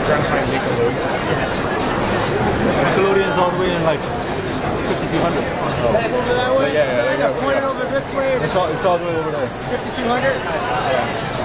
trying to find Nickelodeon. Nickelodeon's all the way in like 5200. Oh. Yeah, yeah, yeah. Point it over this way. It's all the way over there. 5200? Yeah.